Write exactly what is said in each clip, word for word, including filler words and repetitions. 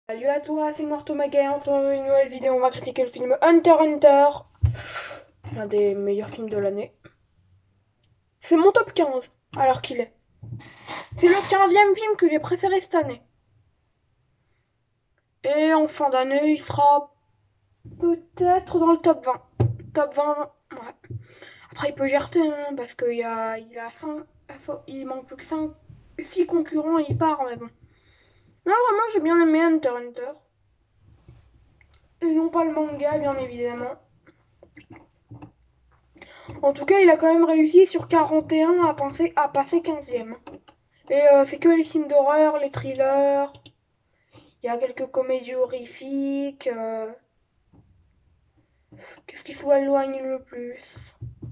Salut à toi, c'est moi Thomas et on se retrouve dans une nouvelle vidéo. On va critiquer le film Hunter x Hunter, l'un des meilleurs films de l'année. C'est mon top quinze, alors qu'il est. C'est le quinzième film que j'ai préféré cette année. Et en fin d'année, il sera peut-être dans le top vingt. Top vingt, ouais. Après, il peut gerter, hein, parce qu'il y a, il a cinq, il manque plus que cinq, six concurrents et il part, mais bon. Non, vraiment, j'ai bien aimé Hunter x Hunter. Et non pas le manga, bien évidemment. En tout cas, il a quand même réussi sur quarante et un à, penser, à passer quinzième. Et euh, c'est que les films d'horreur, les thrillers. Il y a quelques comédies horrifiques. euh, Qu'est-ce qui s'éloigne le plus?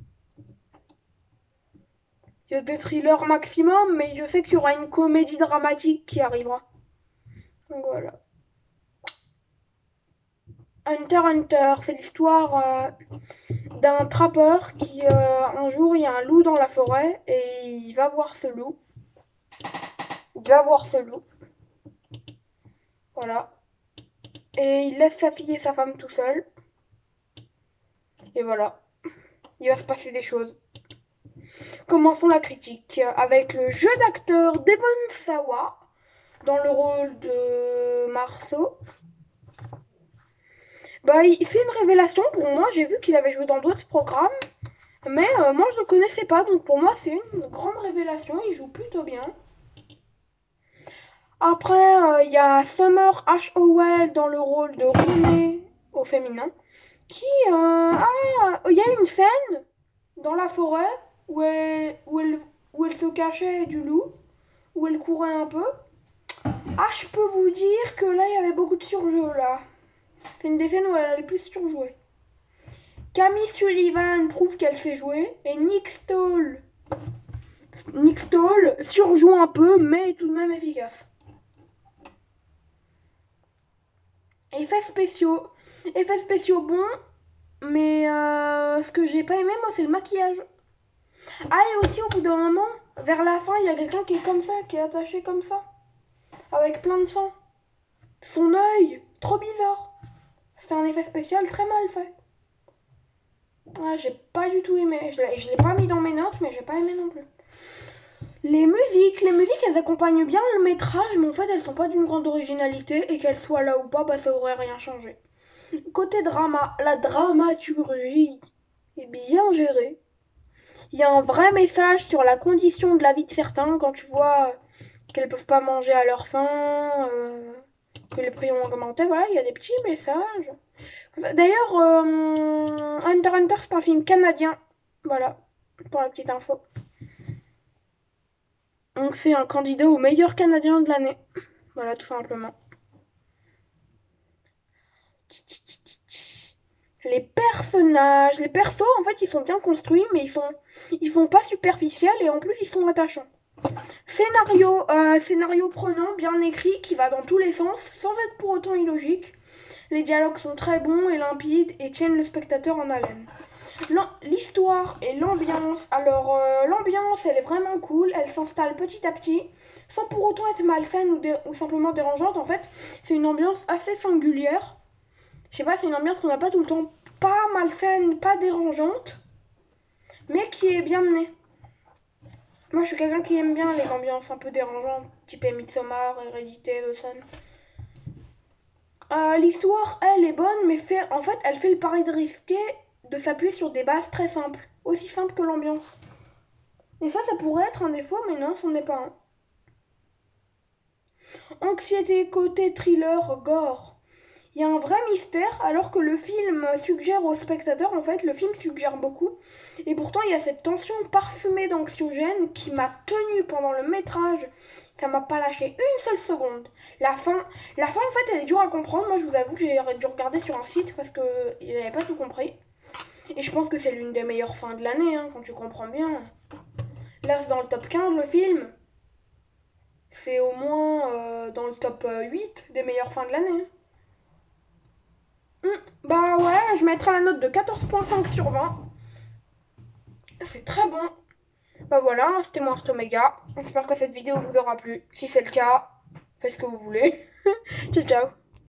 Il y a des thrillers maximum, mais je sais qu'il y aura une comédie dramatique qui arrivera. Donc voilà. Hunter x Hunter, c'est l'histoire euh, d'un trappeur qui, euh, un jour, il y a un loup dans la forêt et il va voir ce loup. Il va voir ce loup. Voilà. Et il laisse sa fille et sa femme tout seuls. Et voilà. Il va se passer des choses. Commençons la critique avec le jeu d'acteur Devon Sawa dans le rôle de Marceau. Bah, c'est une révélation pour moi. J'ai vu qu'il avait joué dans d'autres programmes, mais euh, moi je ne le connaissais pas, donc pour moi c'est une grande révélation. Il joue plutôt bien. Après, il euh, y a Summer H. Howell dans le rôle de René au féminin, qui euh, a, il y a une scène dans la forêt où elle, où elle, où elle se cachait du loup, où elle courait un peu. Ah, je peux vous dire que là, il y avait beaucoup de surjeu, là. C'est une des scènes où elle a le plus surjoué. Camille Sullivan prouve qu'elle sait jouer, et Nick Stoll, Nick Stoll surjoue un peu, mais est tout de même efficace. Effets spéciaux. Effets spéciaux bons, mais euh, ce que j'ai pas aimé, moi, c'est le maquillage. Ah, et aussi, au bout d'un moment, vers la fin, il y a quelqu'un qui est comme ça, qui est attaché comme ça, avec plein de sang. Son œil, trop bizarre. C'est un effet spécial très mal fait. Ah, j'ai pas du tout aimé. Je l'ai, je l'ai pas mis dans mes notes, mais j'ai pas aimé non plus. Les musiques, les musiques, elles accompagnent bien le métrage, mais en fait, elles sont pas d'une grande originalité, et qu'elles soient là ou pas, bah ça aurait rien changé. Côté drama, la dramaturgie est bien gérée. Il y a un vrai message sur la condition de la vie de certains quand tu vois qu'elles peuvent pas manger à leur faim, euh, que les prix ont augmenté. Voilà, il y a des petits messages. D'ailleurs, euh, Hunter x Hunter, c'est un film canadien. Voilà, pour la petite info. Donc c'est un candidat au meilleur canadien de l'année. Voilà, tout simplement. Les personnages, les persos, en fait, ils sont bien construits, mais ils sont, ils sont pas superficiels et en plus, ils sont attachants. Scénario, euh, scénario prenant, bien écrit, qui va dans tous les sens, sans être pour autant illogique. Les dialogues sont très bons et limpides et tiennent le spectateur en haleine. L'histoire et l'ambiance, alors euh, l'ambiance, elle est vraiment cool, elle s'installe petit à petit, sans pour autant être malsaine ou, ou simplement dérangeante. En fait, c'est une ambiance assez singulière. Je sais pas, c'est une ambiance qu'on n'a pas tout le temps, pas malsaine, pas dérangeante, mais qui est bien menée. Moi, je suis quelqu'un qui aime bien les ambiances un peu dérangeantes, type Midsommar, Hérédité, Dawson. Euh, L'histoire, elle, est bonne, mais fait, en fait, elle fait le pari de risquer de s'appuyer sur des bases très simples, aussi simples que l'ambiance. Et ça, ça pourrait être un défaut, mais non, ce n'est pas un. Anxiété côté thriller, gore. Il y a un vrai mystère, alors que le film suggère au spectateur, en fait, le film suggère beaucoup. Et pourtant, il y a cette tension parfumée d'anxiogène qui m'a tenue pendant le métrage. Ça m'a pas lâché une seule seconde. La fin, la fin, en fait, elle est dure à comprendre. Moi, je vous avoue que j'ai dû regarder sur un site parce que j'avais pas tout compris. Et je pense que c'est l'une des meilleures fins de l'année, hein, quand tu comprends bien. Là, c'est dans le top quinze, le film. C'est au moins euh, dans le top huit des meilleures fins de l'année. Hum, bah ouais, je mettrai la note de quatorze virgule cinq sur vingt. C'est très bon. Bah voilà, c'était moi Artomega. J'espère que cette vidéo vous aura plu. Si c'est le cas, faites ce que vous voulez. Ciao ciao.